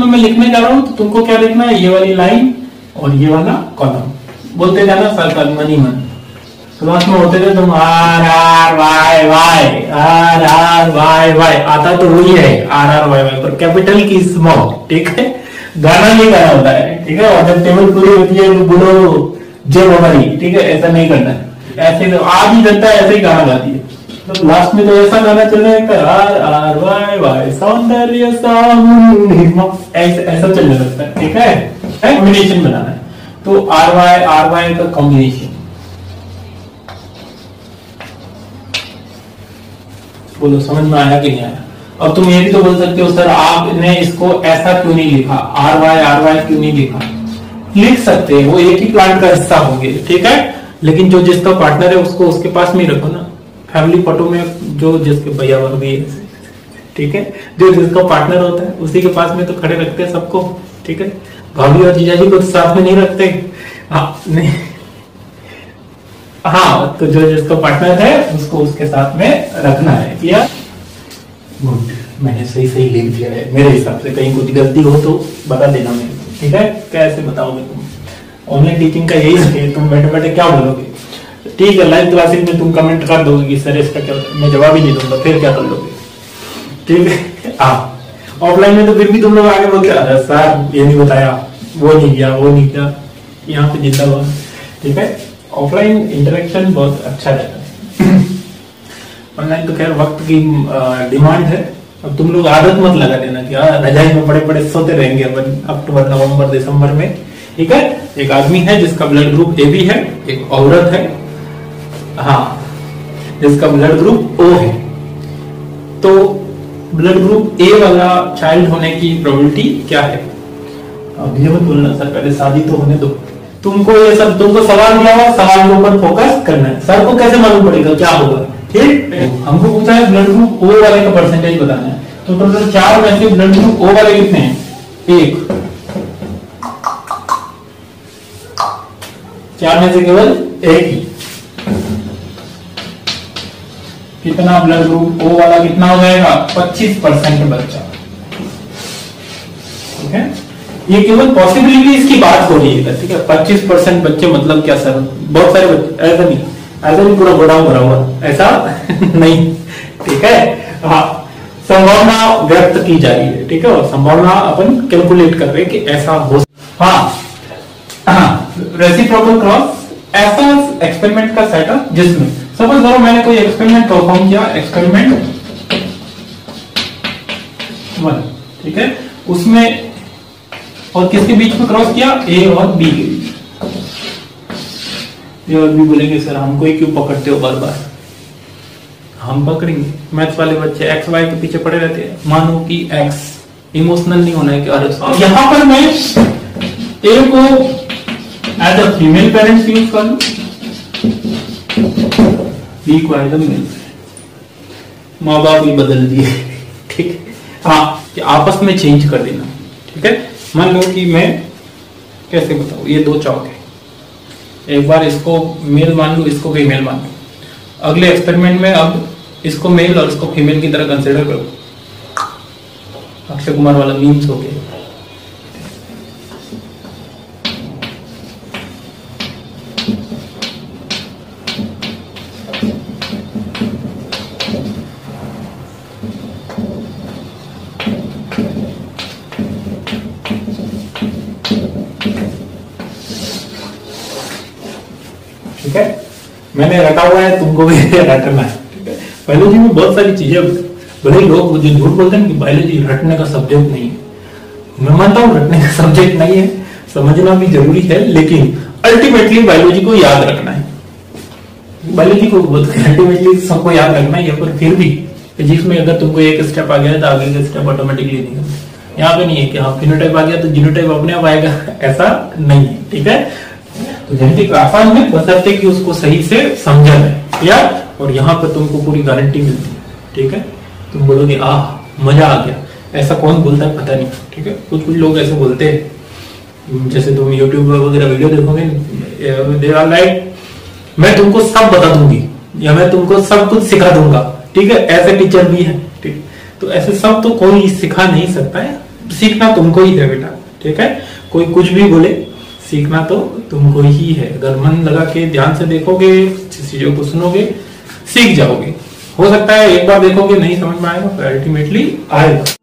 मैं लिखने जा रहा हूँ तो तुमको क्या लिखना है, ये वाली लाइन और ये वाला कॉलम, बोलते जाना सर्कल मनी मन। क्लास में होते थे तुम R R Y Y, R R Y Y, आता तो वही है आर आर वाई वाई, पर कैपिटल की स्मॉल, ठीक है। गाना नहीं गाना होता है, ठीक है। और जब टेबल पूरी होती है तो बोलो जय हमारी, ठीक है, ऐसा नहीं करना है। ऐसे तो आधी जनता ऐसे ही गाना गाती है, तो लास्ट में तो ऐसा गाना चल रहा है आर आर वाई वाई सौंदर्य ऐसा चलने लगता है, ठीक है। कॉम्बिनेशन बनाना है, तो आर वाई का कॉम्बिनेशन। बोलो समझ में आया कि नहीं आया। और तुम ये भी तो बोल सकते हो सर आपने इसको ऐसा क्यों नहीं लिखा, आर वाई क्यों नहीं लिखा। लिख सकते हैं, वो एक ही प्लांट का हिस्सा होंगे, ठीक है। लेकिन जो जिसका पार्टनर है उसको उसके पास में रखो ना। फैमिली फोटो में जो जिसके भैया भाभी है, ठीक है, जो जिसका पार्टनर होता है उसी के पास में तो खड़े रखते हैं सबको, ठीक है। भाभी और जीजाजी को तो साथ में नहीं रखते। हाँ नहीं, हाँ, तो जो जिसका पार्टनर है उसको उसके साथ में रखना है। क्लियर? गुड, मैंने सही लिख दिया है मेरे हिसाब से। कहीं कुछ गलती हो तो बता देना मेरे को, ठीक है। कैसे बताओगे तुम, ऑनलाइन टीचिंग का यही है, तुम बैठे बैठे क्या बोलोगे। ठीक है, लाइव क्लासेस में तुम कमेंट कर दोगे कि सर इसका क्या, मैं जवाब ही नहीं दूंगा, फिर क्या कर लोगे, ठीक है। हाँ, ऑफलाइन में तो फिर भी तुम लोग आगे बोलते अरे सर ये नहीं बताया, वो नहीं किया, यहाँ पे जिंदाबाद, ठीक है। ऑफलाइन इंटरेक्शन बहुत अच्छा रहता है। ऑनलाइन तो खैर वक्त की डिमांड है। अब तुम लोग आदत मत लगा देना कि रजाई में बड़े बड़े सोते रहेंगे अपन अक्टूबर नवंबर दिसंबर में, ठीक है। एक आदमी है जिसका ब्लड ग्रुप ए बी है, एक औरत है हाँ जिसका ब्लड ग्रुप ओ है। तो ब्लड ग्रुप ए वाला चाइल्ड होने की प्रोबेबिलिटी क्या है। अब ये मत बोलना सर पहले शादी तो होने दो, तुमको ये सब, तुमको सवाल दिया हुआ, सवाल के ऊपर फोकस करना है। सर को कैसे मालूम पड़ेगा क्या होगा, ठीक। हमको पूछा है ब्लड ग्रुप ओ वाले का परसेंटेज बताना है, तो टोटल 4 में से ब्लड ग्रुप ओ वाले कितने हैं, 1। 4 में से केवल 1 ही। कितना ब्लड ग्रुप ओ वाला कितना हो जाएगा, 25% बच्चा, ठीक है। ये केवल पॉसिबिलिटी इसकी बात हो रही है, ठीक है। 25% बच्चे मतलब क्या सर, बहुत सारे बच्चे, ऐसा नहीं पूरा गोडाउन भरा हुआ, ऐसा नहीं, ठीक है। हाँ, संभावना व्यक्त की जा रही है, ठीक है। और संभावना अपन कैलकुलेट कर रहे हैं कि ऐसा हो। हाँ, रेसिप्रोकल क्रॉस ऐसा एक्सपेरिमेंट का सेटअप जिसमें सपोज करो मैंने कोई एक्सपेरिमेंट परफॉर्म किया, एक्सपेरिमेंट 1, ठीक है। उसमें और किसके बीच में क्रॉस किया, ए और बी के बीच। ए और बी बोलेंगे सर हमको ही क्यों पकड़ते हो बार बार, हम पकड़ेंगे। मैथ्स वाले बच्चे एक्स वाई के पीछे पड़े रहते हैं। मानो कि एक्स इमोशनल नहीं होना है कि अरे यहां पर मैं ए को as a female parents use कर लूं, बी को एज अ मेल। माँ बाप भी बदल दिए, ठीक है। हाँ, कि आपस में चेंज कर देना, ठीक है। मान लो कि मैं कैसे बताऊं, ये 2 चौक है, एक बार इसको मेल मान लो, इसको फीमेल मान लो। अगले एक्सपेरिमेंट में अब इसको मेल और इसको फीमेल की तरह कंसिडर करो। अक्षय कुमार वाला मीम्स हो गया। ठीक है, मैंने रटा हुआ है, तुमको भी रटना है, ठीक है। बायोलॉजी में बहुत सारी चीजें, भले लोग मुझे झूठ बोलते हैं कि बायोलॉजी रटने का सब्जेक्ट नहीं है। मैं मानता हूँ रटने का सब्जेक्ट नहीं है, समझना भी जरूरी है, लेकिन अल्टीमेटली बायोलॉजी को याद रखना है। बायोलॉजी को अल्टीमेटली सबको याद रखना है, पर फिर भी फिजिक्स में अगर तुमको एक स्टेप आ गया तो आगे का स्टेप ऑटोमेटिकली निकल। यहाँ पे नहीं है कि हाँ फिनोटाइप आ गया तो जीनोटाइप अपने आप आएगा, ऐसा नहीं है, ठीक है। तो जेनेटिक आसान है, बशर्ते कि उसको सही से समझा जाए यार। और यहाँ पर तुमको पूरी गारंटी मिलती है, ठीक है। तुम बोलोगे मजा आ गया, ऐसा कौन बोलता है पता नहीं, ठीक है। कुछ लोग ऐसे बोलते हैं, जैसे तुम यूट्यूब वगैरह वीडियो देखोगे, दे आर लाइक मैं तुमको सब बता दूंगी या मैं तुमको सब कुछ सिखा दूंगा, ठीक है। ऐसे टीचर भी है, ठीक। तो ऐसे सब तो कोई सिखा नहीं सकता है, सीखना तुमको ही है बेटा, ठीक है। कोई कुछ भी बोले, सीखना तो तुमको ही है। अगर मन लगा के ध्यान से देखोगे, चीजों को सुनोगे, सीख जाओगे। हो सकता है एक बार देखोगे नहीं समझ में आएगा, पर अल्टीमेटली आएगा।